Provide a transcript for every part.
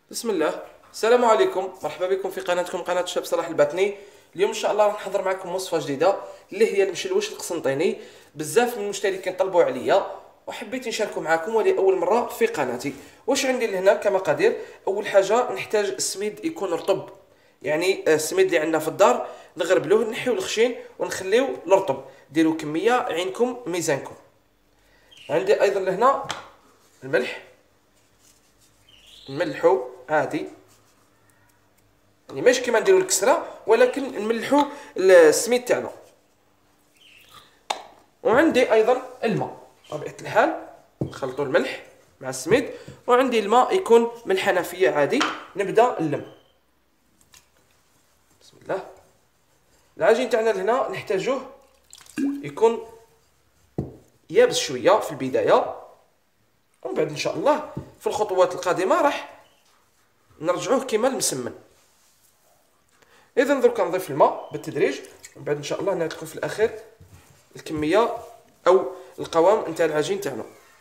بسم الله. السلام عليكم، مرحبا بكم في قناتكم قناة الشاب صلاح الباطني. اليوم ان شاء الله راح نحضر معكم وصفة جديدة اللي هي المشلوش القسنطيني. بزاف من المشتركين طلبوا عليا وحبيت نشاركه معكم ولأول مرة في قناتي. واش عندي لهنا كمقادير؟ اول حاجة نحتاج السميد يكون رطب، يعني السميد اللي عندنا في الدار نغربلوه، نحيو الخشين ونخليو الرطب. ديروا كمية عينكم ميزانكم. عندي ايضا لهنا الملح، نملحو عادي، يعني ماشي كيما نديرو الكسره ولكن نملحو السميد تاعنا. وعندي ايضا الماء بطبيعه الحال، نخلطوا الملح مع السميد. وعندي الماء يكون من الحنفيه عادي. نبدا اللم. بسم الله. العجين تاعنا لهنا نحتاجوه يكون يابس شويه في البدايه، ومن بعد ان شاء الله في الخطوات القادمه راح نرجعوه كما المسمن. اذا درك نضيف الماء بالتدريج، ومن بعد ان شاء الله نعطيكم في الاخير الكميه او القوام نتاع العجين تاعنا.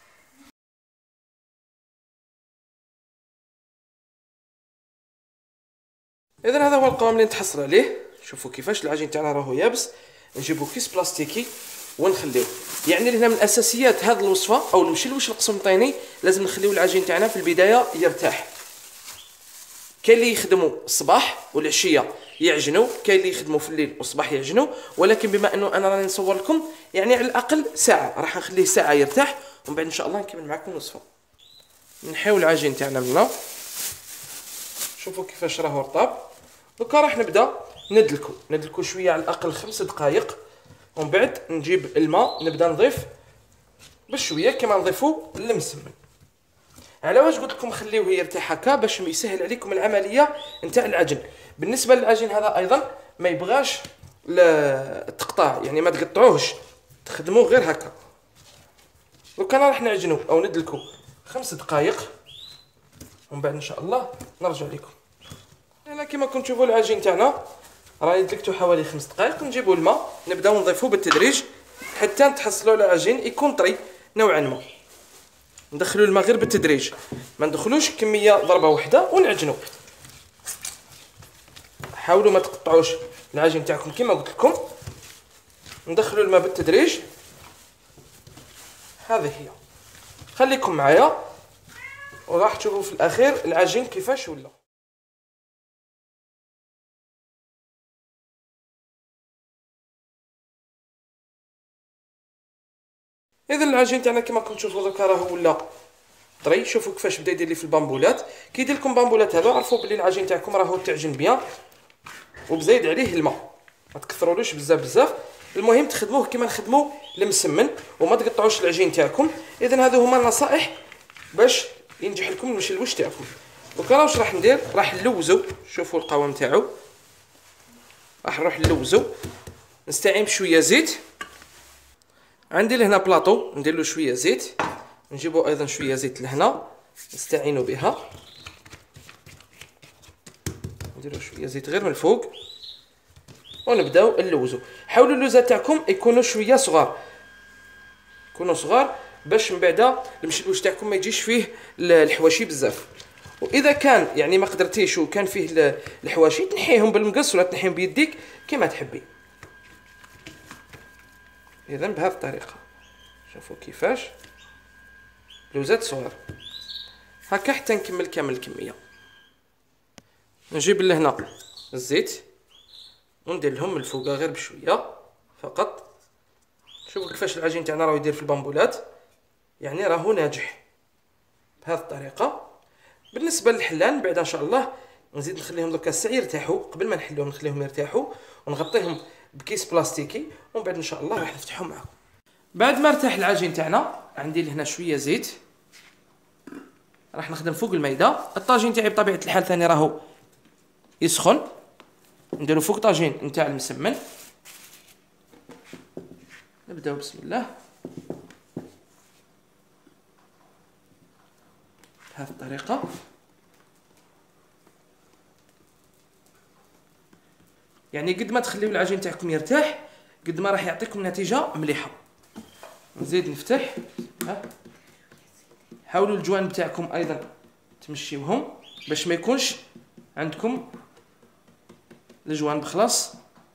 اذا هذا هو القوام اللي نتحصل عليه. شوفوا كيفاش العجين تاعنا راهو يابس. نجيبو كيس بلاستيكي ونخليوه، يعني هنا من اساسيات هذه الوصفه او المشلوش القسنطيني لازم نخليو العجين تاعنا في البدايه يرتاح. كاين اللي يخدموا الصباح والعشيه يعجنوا، كاين اللي يخدموا في الليل والصباح يعجنوا، ولكن بما انه انا راني نصور لكم يعني على الاقل ساعه، راح نخليه ساعه يرتاح ومن بعد ان شاء الله نكمل معكم الوصفه. نحيو العجين تاعنا من هنا، شوفوا كيفاش راهو رطاب. دوكا راح نبدا ندلكو شويه على الاقل 5 دقائق، ومن بعد نجيب الماء نبدا نضيف بشويه كما نضيفو المسمن. على واش قلت لكم خليوه يرتاح هكا باش يسهل عليكم العمليه نتاع العجن. بالنسبه للعجين هذا ايضا ما يبغاش التقطاع، يعني ما تقطعوهش، تخدموه غير هكا. دوك انا راح نعجنو او ندلكو 5 دقائق ومن بعد ان شاء الله نرجع لكم. هنا كما كنتم تشوفوا العجين تاعنا راني دلكتو حوالي 5 دقائق. نجيبو الماء نبداو نضيفوه بالتدريج حتى نتحصلوا على عجين يكون طري نوعا ما. ندخلو الماء غير بالتدريج، ما ندخلوش كميه ضربه واحده ونعجنو. حاولوا ما تقطعوش العجين تاعكم كما قلت لكم. ندخلوا الماء بالتدريج. هذه هي، خليكم معايا وراح تشوفوا في الاخير العجين كيفاش ولا. اذا العجين تاعنا كما كنتم تشوفوا دوكا راهو ولا طري. شوفوا كيفاش بدا يدير لي في البامبولات. كي يدير لكم بامبولات هذو عرفوا بلي العجين تاعكم راهو تعجن بيان وبزايد عليه الماء. ما تكثرولوش بزاف. المهم تخدموه كما نخدمو المسمن وما تقطعوش العجين تاعكم. اذا هذو هما النصائح باش ينجح لكم المشلوش تاعكم. دونك انا واش راح ندير؟ راح نلوزو. شوفوا القوام تاعو، راح نروح نلوزو. نستعين بشويه زيت. عندي لهنا بلاطو ندير له شويه زيت، نجيبو ايضا شويه زيت لهنا نستعينوا بها. نديرو شويه زيت غير من الفوق ونبداو نلوزو. حاولوا اللوزات تاعكم يكونوا شويه صغار، باش من بعد المشلوش تاعكم ما يجيش فيه الحواشي بزاف. واذا كان يعني ما قدرتيش وكان فيه الحواشي تنحيهم بالمقص ولا تنحيهم بيديك كما تحبي. اذا بهذه الطريقه شوفوا كيفاش لوزات صغار هكا حتى نكمل كامل الكميه. نجيب لهنا الزيت وندير لهم من الفوق غير بشويه فقط. شوفوا كيفاش العجين تاعنا راهو يدير في البامبولات، يعني راهو ناجح بهذه الطريقه. بالنسبه للحلان بعد ان شاء الله نزيد نخليهم دوكا الساعه يرتاحوا. قبل ما نحلوهم نخليهم يرتاحوا ونغطيهم بكيس بلاستيكي ومن بعد ان شاء الله راح نفتحهم معكم. بعد ما ارتاح العجين تاعنا عندي لهنا شويه زيت راح نخدم فوق الميده. الطاجين تاعي بطبيعه الحال ثاني راهو يسخن، نديرو فوق طاجين نتاع المسمن. نبداو بسم الله بهذه الطريقه. يعني قد ما تخليو العجين تاعكم يرتاح قد ما راح يعطيكم نتيجه مليحه. نزيد نفتح. حاولوا الجوانب تاعكم ايضا تمشيوهم باش ما يكونش عندكم الجوانب. خلاص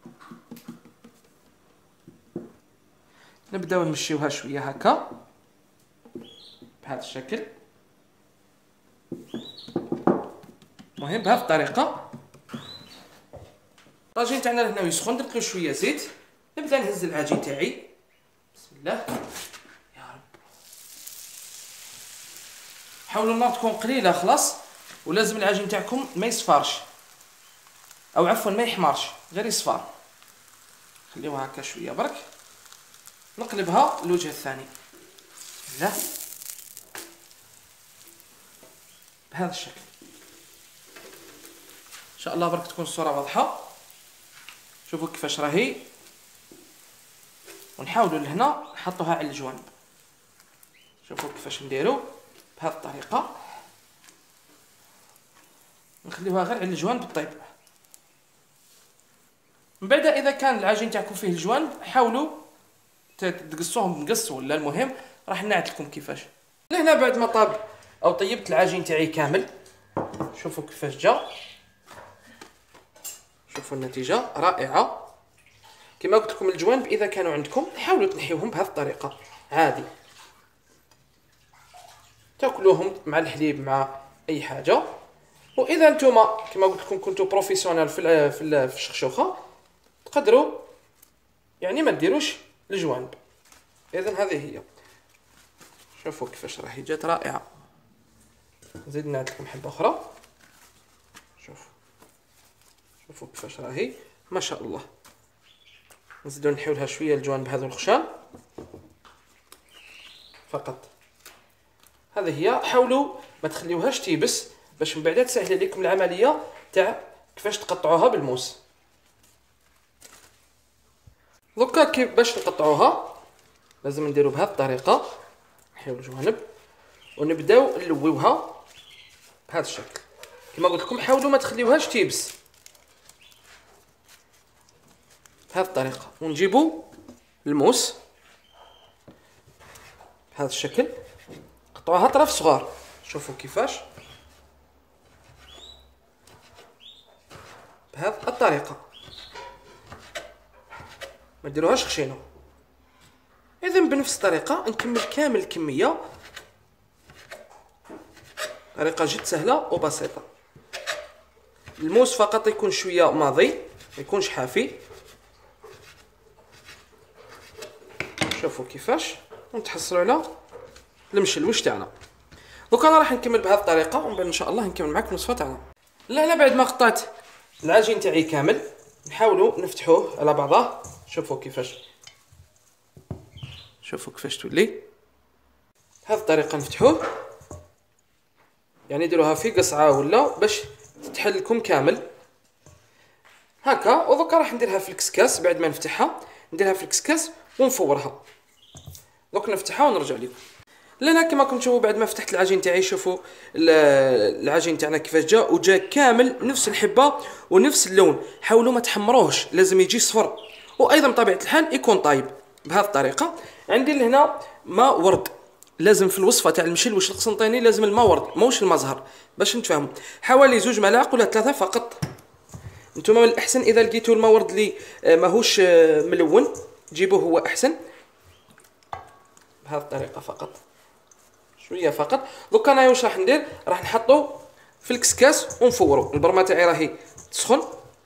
نبداو نمشيوها شويه هكا بهذا الشكل. المهم بهذه الطريقه. الطاجين تاعنا لهنا يسخن، درت له شويه زيت. نبدا نهز العجين تاعي. بسم الله يا رب. حاولوا النار تكون قليله خلاص، ولازم العجين تاعكم ما يصفرش، او عفوا ما يحمرش، غير يصفر. خليوها هكا شويه برك. نقلبها الوجه الثاني. بسم الله بهذا الشكل. ان شاء الله برك تكون الصوره واضحه. شوفوا كيفاش راهي، ونحاولوا لهنا نحطوها على الجوانب. شوفوا كيفاش نديروا بهذه الطريقه، نخليوها غير على الجوانب الطيب. من بعد اذا كان العجين تاعكم فيه الجوانب حاولوا تقصوهم بمقص، ولا المهم راح نعت لكم كيفاش. لهنا بعد ما طاب او طيبت العجين تاعي كامل، شوفوا كيفاش جا. شوفوا النتيجه رائعه. كما قلت لكم الجوانب اذا كانوا عندكم حاولوا تنحيوهم بهذه الطريقه عادي، تاكلوهم مع الحليب مع اي حاجه. واذا نتوما كما قلت لكم كنتوا بروفيسيونيل في الشخشوخه، تقدروا يعني ما ديروش الجوانب. اذا هذه هي. شوفوا كيفاش راهي جات رائعه. نزيد نعد لكم حبه اخرى. شوفوا كيفاش راهي ما شاء الله. نزيدو نحيو لها شويه الجوانب هذو الخشان فقط. هذه هي. حاولوا ما تخليوهاش تيبس باش من بعد تسهل لكم العمليه تاع كيفاش تقطعوها بالموس. دوكا كيف باش نقطعوها لازم نديرو بهذه الطريقه. نحيو الجوانب ونبداو نلويوها بهذا الشكل. كما قلت لكم حاولوا ما تخليوهاش تيبس بهذه الطريقه. ونجيبوا الموس بهذا الشكل، قطعوها طرف صغار. شوفوا كيفاش بهذه الطريقه، ما ديروهاش خشينه. اذا بنفس الطريقه نكمل كامل الكميه. طريقه جد سهله وبسيطه. الموس فقط يكون شويه ماضي، ما يكونش حافي. شوفوا كيفاش ونتحصلوا على المشلوش تاعنا. دوك انا راح نكمل بهذه الطريقه، ومن بعد ان شاء الله نكمل معكم الوصفه تاعنا. لا بعد ما قطعت العجين تاعي كامل نحاولوا نفتحوه على بعضه. شوفوا كيفاش تولي بهذه الطريقه. نفتحوه يعني ديروها في قصعه ولا باش تتحل لكم كامل هكا. ودوكا راح نديرها في الكسكاس. بعد ما نفتحها نديرها في الكسكاس ونفورها. دوك نفتحها ونرجع لكم. لهنا كما راكم تشوفوا بعد ما فتحت العجين تاعي، شوفوا العجين تاعنا كيفاش جا، وجا كامل نفس الحبه ونفس اللون. حاولوا ما تحمروهش، لازم يجي صفر، وايضا بطبيعه الحال يكون طايب بهذه الطريقه. عندي لهنا ماء ورد. لازم في الوصفه تاع المشلوش القسنطيني لازم الماء ورد ماهوش الماء زهر باش نتفاهموا. حوالي 2 ملاعق ولا 3 فقط. نتوما من الاحسن اذا لقيتوا الماء ورد اللي ماهوش ملون جيبوه هو احسن. بهذه الطريقه فقط شويه فقط. دوك انا واش راح ندير، راح نحطو في الكسكاس ونفورو. البرمه تاعي راهي تسخن.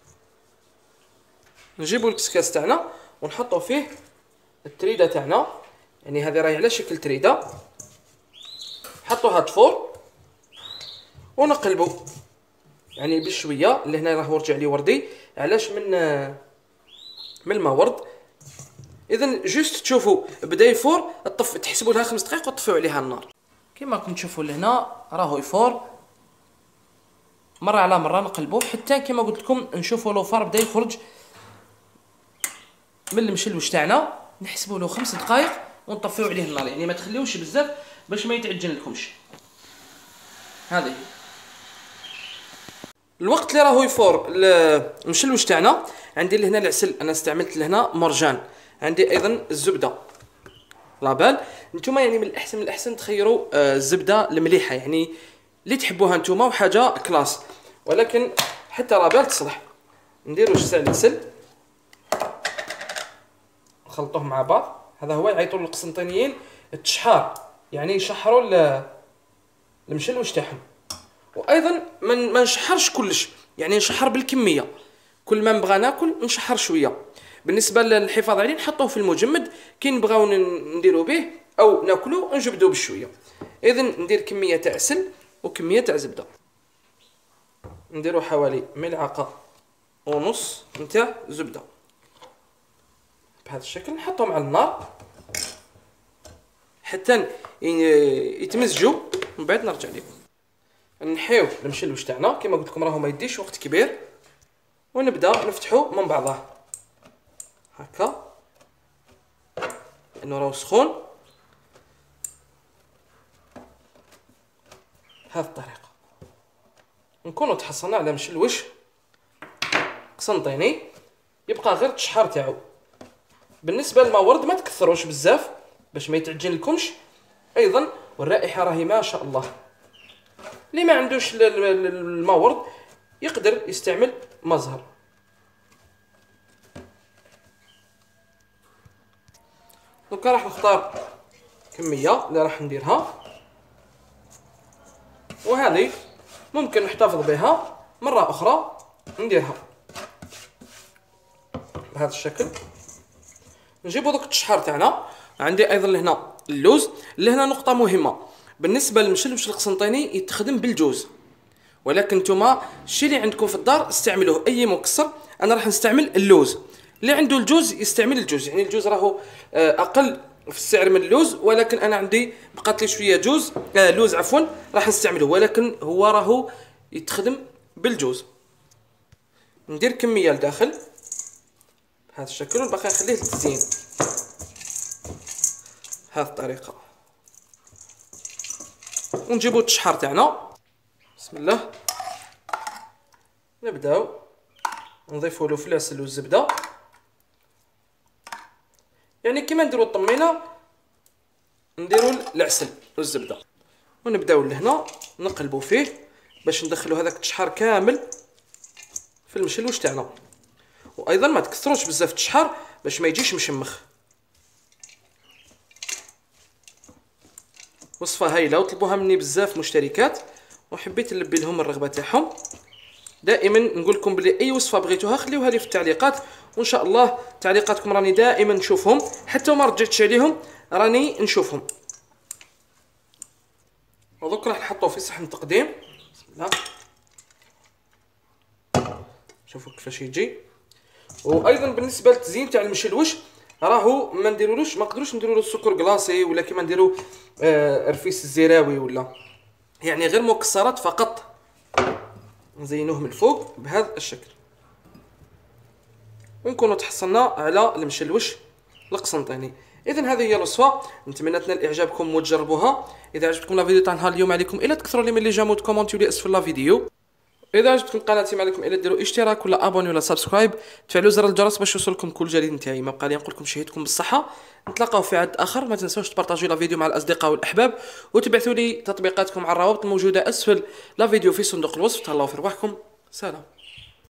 نجيبو الكسكاس تاعنا ونحطو فيه التريده تاعنا، يعني هذه راهي على شكل تريده. نحطوها تفور ونقلبو يعني بشويه. لهنا راه رجع لي وردي علاش من الماء ورد. اذا جوست تشوفوا بدا يفور تحسبوا لها 5 دقائق وتطفيو عليها النار. كما راكم تشوفوا لهنا راهو يفور مره على مره. نقلبوه حتى كما قلت لكم نشوفوا لو فار بدا يخرج من المشلوش تاعنا. نحسبوا له 5 دقائق ونطفيو عليه النار، يعني ما تخليوش بزاف باش ما يتعجن لكمش. هذه الوقت اللي راهو يفور المشلوش تاعنا. عندي لهنا العسل، انا استعملت لهنا مرجان. عندي ايضا الزبده لابال. نتوما يعني من الاحسن تخيروا الزبده المليحه، يعني اللي تحبوها نتوما وحاجه كلاس، ولكن حتى رابيل تصلح. نديرو جوج تاع العسل نخلطوه مع بعض. هذا هو يعيطوا للقسنطينيين التشحار، يعني يشحروا المشلوش تاعهم. وايضا ما نشحرش كلش، يعني نشحر بالكميه، كل ما نبغى ناكل نشحر شويه. بالنسبه للحفاظ عليه نحطوه في المجمد، كي نبغاو نديرو به او ناكلو نجبدو بشويه. اذا ندير كميه تاع عسل وكميه تاع زبده، نديرو حوالي ملعقه ونص نتاع زبده بهذا الشكل. نحطهم على النار حتى يتمزجوا، من بعد نرجع لكم. نحيو المشلوش تاعنا كما قلت لكم راهو ما يديش وقت كبير، ونبدا نفتحو من بعضه هكا لانه راهو سخون. بهذه الطريقه نكونوا تحصلنا على مشلوش قسنطيني، يبقى غير التشحار تاعو. بالنسبه للمورد ما تكثروش بزاف باش ما يتعجن لكمش ايضا، والرائحه راهي ما شاء الله. اللي ما عندوش المورد يقدر يستعمل مزهر. دونك راح نختار كميه اللي راح نديرها، وهذه ممكن نحتفظ بها مره اخرى نديرها بهذا الشكل. نجيبو دوك التشحار تاعنا. عندي ايضا لهنا اللوز. لهنا نقطه مهمه بالنسبه للمشلوش القسنطيني يتخدم بالجوز، ولكن نتوما الشيء اللي عندكم في الدار استعملوه اي مكسر. انا راح نستعمل اللوز، اللي عنده الجوز يستعمل الجوز، يعني الجوز راهو اقل في السعر من اللوز، ولكن انا عندي بقات لي شويه لوز عفوا راح نستعمله، ولكن هو راهو يتخدم بالجوز. ندير كميه لداخل بهذا الشكل، والباقي نخليه للتزيين بهذه الطريقه. ونجيبو التشحار تاعنا بسم الله، نبداو نضيفوا له في العسل والزبده، يعني كيما نديرو الطمينه نديرو العسل والزبده، ونبداو لهنا نقلبوا فيه باش ندخلوا هذاك التشحار كامل في المشلوش تاعنا. وايضا ما تكثروش بزاف التشحار باش ما يجيش مشمخ. وصفه هايله وطلبوها مني بزاف مشتركات، وحبيت نلبي لهم الرغبه تاعهم. دائما نقول لكم بلي اي وصفه بغيتوها خليوها لي في التعليقات، وان شاء الله تعليقاتكم راني دائما نشوفهم، حتى ما رجعتش عليهم راني نشوفهم. ودوك راح نحطوه في صحن تقديم بسم الله. شوفوا كيفاش يجي. وايضا بالنسبه للتزيين تاع المشلوش راهو ما نديرولوش، ما نقدروش نديروا له السكر كلاصي ولا كيما نديروا رفيس الزراوي، ولا يعني غير مكسرات فقط. نزينوه من الفوق بهذا الشكل، ونكونوا تحصلنا على المشلوش القسنطيني. اذا هذه هي الوصفه، نتمنى تنال اعجابكم وتجربوها. اذا عجبتكم لا فيديو تاع نهار اليوم عليكم الا تكثروا لي من لي جيم وتكومونتيو لي اسفل لا فيديو. اذا عجبتكم قناتي ما عليكم الا ديروا اشتراك ولا ابوني ولا سبسكرايب، تفعلوا زر الجرس باش يوصلكم كل جديد نتاعي. ما بقى لي نقول لكم شهيتكم بالصحه، نتلاقاو في عد اخر. ما تنساوش تبارطاجيو لا فيديو مع الاصدقاء والاحباب، وتبعثوا لي تطبيقاتكم على الروابط الموجوده اسفل لا فيديو في صندوق الوصف. تهلاو في رواحكم، سلام.